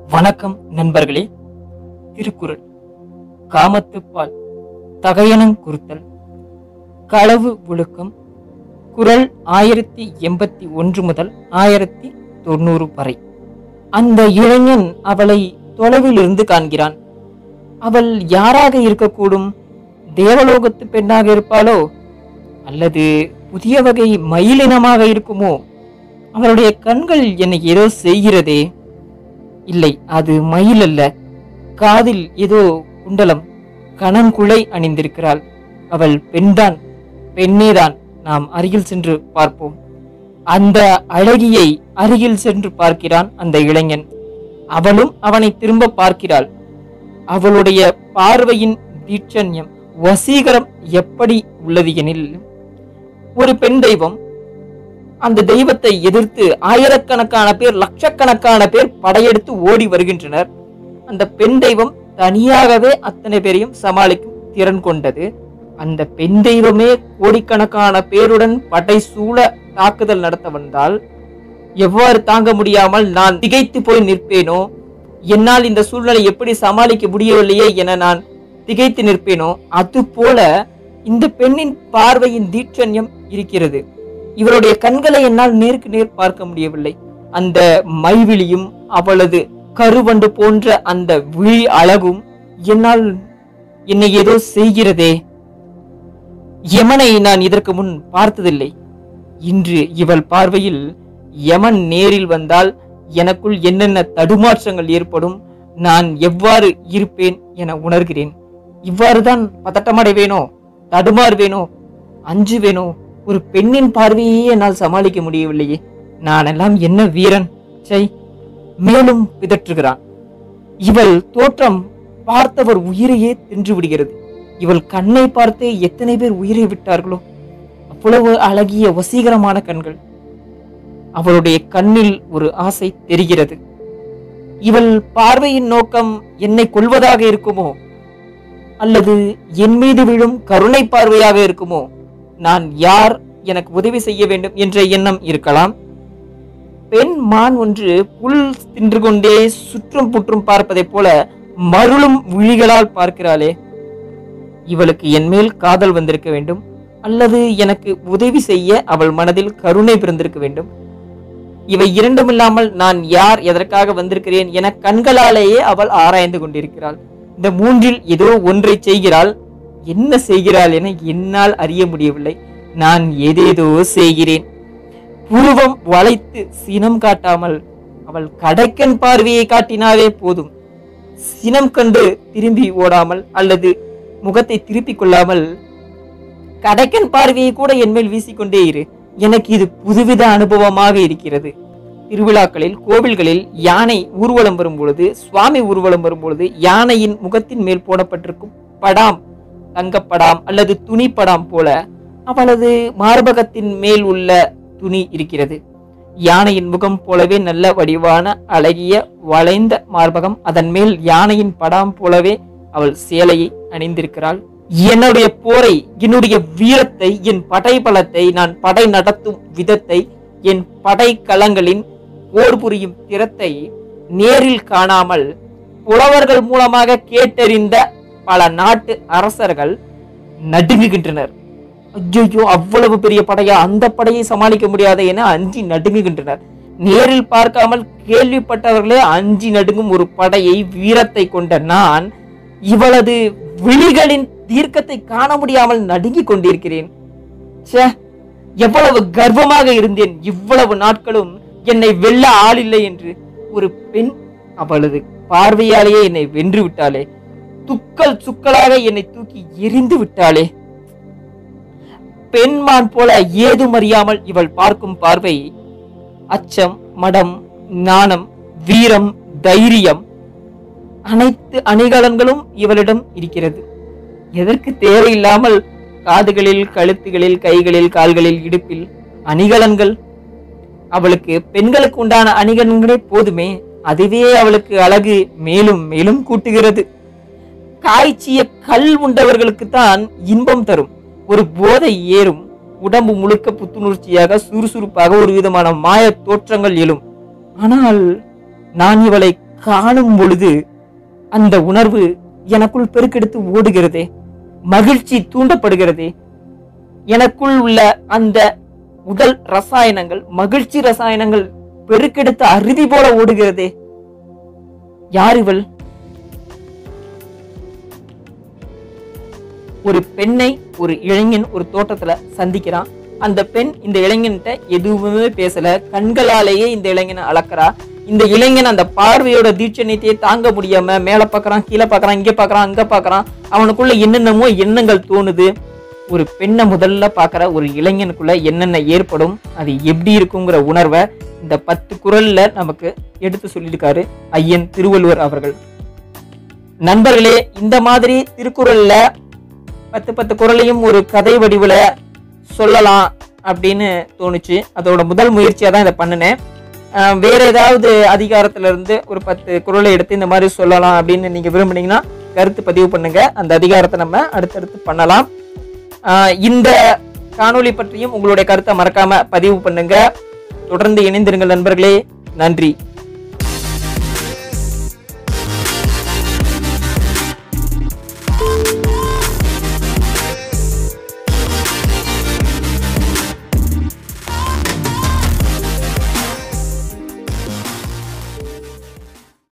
வணக்கம் நண்பர்களே. திருக்குறள் காமத்துப்பால் தகையனங் குறுத்தல் களவு ஒழுக்கம் குறள் 1081 முதல் 1090 வரை. அந்த இளைஞன் அவளை தொலைவில் இருந்து காண்கிறான். அவள் யாராக இருக்கக்கூடும்? தேவலோகத்து பெண்ணாக இருப்பாளோ, அல்லது புதிய வகை மயிலினமாக இருக்குமோ? அவளுடைய கண்கள் என்னை ஏதோ செய்கிறதே. இல்லை, அது மயில் அல்ல. காதில் ஏதோ குண்டலம், கணங்குழை அணிந்திருக்கிறாள். அவள் பெண்தான், பெண்ணேதான். நாம் அருகில் சென்று பார்ப்போம். அந்த அழகியை அருகில் சென்று பார்க்கிறான் அந்த இளைஞன். அவளும் அவனை திரும்ப பார்க்கிறாள். அவளுடைய பார்வையின் தீட்சண்யம், வசீகரம் எப்படி உள்ளது எனில், ஒரு பெண் தெய்வம், அந்த தெய்வத்தை எதிர்த்து ஆயிரக்கணக்கான பேர், லட்சக்கணக்கான பேர் படையெடுத்து ஓடி வருகின்றனர். அந்த பெண் தெய்வம் தனியாகவே அத்தனை பேரையும் சமாளிக்கும் திறன் கொண்டது. அந்த பெண் தெய்வமே கோடிக்கணக்கான பேருடன் படை சூழ தாக்குதல் நடத்த வந்தால் எவ்வாறு தாங்க முடியாமல் நான் திகைத்து போய் நிற்பேனோ, என்னால் இந்த சூழ்நிலை எப்படி சமாளிக்க முடியவில்லையே என நான் திகைத்து நிற்பேனோ, அது போல இந்த பெண்ணின் பார்வையின் தீட்சண்யம் இருக்கிறது. இவருடைய கண்களை என்னால் நேருக்கு நேர் பார்க்க முடியவில்லை. அந்த மைவிழியும் அவளது கருவண்டு போன்ற அந்த விழி அழகும் என்னை ஏதோ செய்கிறதே. யமனை நான் இதற்கு முன் பார்த்ததில்லை. இன்று இவள் பார்வையில் யமன் நேரில் வந்தால் எனக்குள் என்னென்ன தடுமாற்றங்கள் ஏற்படும், நான் எவ்வாறு இருப்பேன் என உணர்கிறேன். இவ்வாறுதான் பதட்டமடைவேனோ, தடுமாறுவேனோ, அஞ்சுவேனோ? ஒரு பெண்ணின் பார்வையே என்னால் சமாளிக்க முடியவில்லையே. நானெல்லாம் என்ன வீரன்! சை! மேலும் பிதற்றுகிறான். இவள் தோற்றம் பார்த்தவர் உயிரையே தின்று விடுகிறது. இவள் கண்ணை பார்த்து எத்தனை பேர் உயிரை விட்டார்களோ! அவ்வளவு அழகிய வசீகரமான கண்கள். அவளுடைய கண்ணில் ஒரு ஆசை தெரிகிறது. இவள் பார்வையின் நோக்கம் என்னை கொல்வதாக இருக்குமோ, அல்லது என் மீது விழும் கருணை பார்வையாக இருக்குமோ? நான் யார், எனக்கு உதவி செய்ய வேண்டும் என்ற எண்ணம் இருக்கலாம். பெண் மான் ஒன்று புல் தின்று கொண்டே சுற்றும் புற்றும் பார்ப்பதை போல மருளும் விழிகளால் பார்க்கிறாளே. இவளுக்கு என் மேல் காதல் வந்திருக்க வேண்டும், அல்லது எனக்கு உதவி செய்ய அவள் மனதில் கருணை பிறந்திருக்க வேண்டும். இவை இரண்டுமில்லாமல் நான் யார், எதற்காக வந்திருக்கிறேன் என கண்களாலேயே அவள் ஆராய்ந்து கொண்டிருக்கிறாள். இந்த மூன்றில் ஏதோ ஒன்றை செய்கிறாள். என்ன செய்கிறாள் என என்னால் அறிய முடியவில்லை. நான் ஏதேதோ செய்கிறேன். புருவம் வளைத்து சினம் காட்டாமல் அவள் கடைக்கன் பார்வையை காட்டினாவே போதும். சினம் கண்டு திரும்பி ஓடாமல் அல்லது முகத்தை திருப்பிக் கொள்ளாமல் கடைக்கன் பார்வையை கூட என்மேல் வீசிக்கொண்டே இரு. எனக்கு இது புதுவித அனுபவமாக இருக்கிறது. திருவிழாக்களில், கோவில்களில் யானை ஊர்வலம் வரும்பொழுது, சுவாமி ஊர்வலம் வரும்பொழுது யானையின் முகத்தின் மேல் போடப்பட்டிருக்கும் படாம், தங்கப்படாம் அல்லது துணிப்படாம் போல அவளது மார்பகத்தின் மேல் உள்ள துணி இருக்கிறது. யானையின் முகம் போலவே நல்ல வடிவான அழகிய வளைந்த மார்பகம். அதன் மேல் யானையின் படாம் போலவே அவள் சேலையை அணிந்திருக்கிறாள். என்னுடைய போரை, என்னுடைய வீரத்தை, என் படை பலத்தை, நான் படை நடத்தும் விதத்தை, என் படை களங்களின் போர் புரியும் திறத்தை நேரில் காணாமல் புலவர்கள் மூலமாக கேட்டறிந்த பல நாட்டு அரசர்கள் நடுங்குகின்றனர். ஐயோ, அவ்வளவு பெரிய படையா, அந்த படையை சமாளிக்க முடியாத என அஞ்சி நடுங்குகின்றனர். நேரில் பார்க்காமல் கேள்விப்பட்டவர்களே அஞ்சி நடுங்கும் ஒரு படையை, வீரத்தை கொண்ட நான் இவளது விழிகளின் தீர்க்கத்தை காண முடியாமல் நடுங்கிக் கொண்டிருக்கிறேன். எவ்வளவு கர்வமாக இருந்தேன் இவ்வளவு நாட்களும், என்னை வெல்ல ஆளில்லை என்று. ஒரு பெண் அவளது பார்வையாலேயே என்னை வென்று விட்டாளே. துக்கள் சுக்களாக என்னை தூக்கி எரிந்து விட்டாளே. பெண்மான் போல ஏதும் அறியாமல் இவள் பார்க்கும் பார்வை அச்சம், மடம், நாணம், வீரம், தைரியம், அனைத்து அணிகலன்களும் இவளிடம் இருக்கிறது. எதற்கு தேவையில்லாமல் காதுகளில், கழுத்துகளில், கைகளில், கால்களில், இடுப்பில் அணிகலன்கள்? அவளுக்கு பெண்களுக்கு உண்டான அணிகலன்களே போதுமே. அதுவே அவளுக்கு அழகு மேலும் மேலும் கூட்டுகிறது. காய்ச்சிய கல் உண்டவர்களுக்கு தான் இன்பம் தரும். ஒரு போதை ஏறும். உடம்பு முழுக்க புத்துணர்ச்சியாக, சுறுசுறுப்பாக ஒரு விதமான மாய தோற்றங்கள் எழும். ஆனால் நான் இவளை காணும் பொழுது அந்த உணர்வு எனக்குள் பெருக்கெடுத்து ஓடுகிறதே, மகிழ்ச்சி தூண்டப்படுகிறதே. எனக்குள் உள்ள அந்த உடல் ரசாயனங்கள், மகிழ்ச்சி ரசாயனங்கள் பெருக்கெடுத்து அருதி போல ஓடுகிறதே. யார் இவள்? ஒரு பெண்ணை ஒரு இளைஞன் ஒரு தோட்டத்துல சந்திக்கிறான். அந்த பெண் இந்த இளைஞன்கிட்ட எதுவுமே பேசல, கண்களாலேயே இந்த இளைஞனை அளக்கிறா. இந்த இளைஞன் அந்த பார்வையோட தீட்சணியத்தையே தாங்க முடியாம மேல பாக்குறான், கீழே பாக்குறான், இங்க பாக்குறான், அங்க பாக்குறான். அவனுக்குள்ள என்னென்னமோ எண்ணங்கள் தோணுது. ஒரு பெண்ணை முதல்ல பாக்குற ஒரு இளைஞனுக்குள்ள என்னென்ன ஏற்படும், அது எப்படி இருக்குங்கிற உணர்வை இந்த 10 குறள்ல நமக்கு எடுத்து சொல்லியிருக்காரு ஐயன் திருவள்ளுவர் அவர்கள். நண்பர்களே, இந்த மாதிரி திருக்குறள்ல 10 குறளையும் ஒரு கதை வடிவுல சொல்லலாம் அப்படின்னு தோணுச்சு. அதோட முதல் முயற்சியா தான் இதை பண்ணினேன். வேற ஏதாவது அதிகாரத்துல இருந்து ஒரு 10 குறளை எடுத்து இந்த மாதிரி சொல்லலாம் அப்படின்னு நீங்க விரும்புனீங்கன்னா கருத்து பதிவு பண்ணுங்க. அந்த அதிகாரத்தை நம்ம அடுத்தடுத்து பண்ணலாம். இந்த காணொளி பற்றியும் உங்களுடைய கருத்தை மறக்காம பதிவு பண்ணுங்க. தொடர்ந்து இணைந்திருங்கள் நண்பர்களே. நன்றி.